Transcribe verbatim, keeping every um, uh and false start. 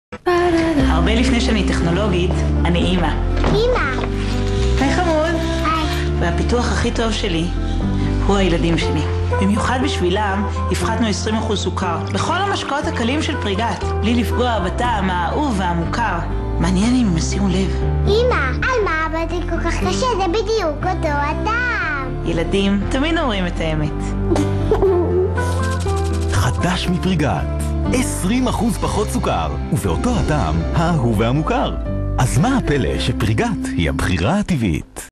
הרבה לפני שאני טכנולוגית, אני אימא. אימא. היי חמוד. היי. והפיתוח הכי טוב שלי הוא הילדים שלי. במיוחד בשבילם הפחתנו עשרים אחוז סוכר בכל המשקאות הקלים של פריגת, בלי לפגוע בטעם האהוב והמוכר. מעניין אם הם ישימו לב. אימא, על מה עבדתי כל כך קשה? זה בדיוק אותו הטעם. ילדים תמיד אומרים את האמת. חדש מפריגת, עשרים אחוז פחות סוכר, ובאותו הטעם האהוב והמוכר. אז מה הפלא שפריגת היא הבחירה הטבעית?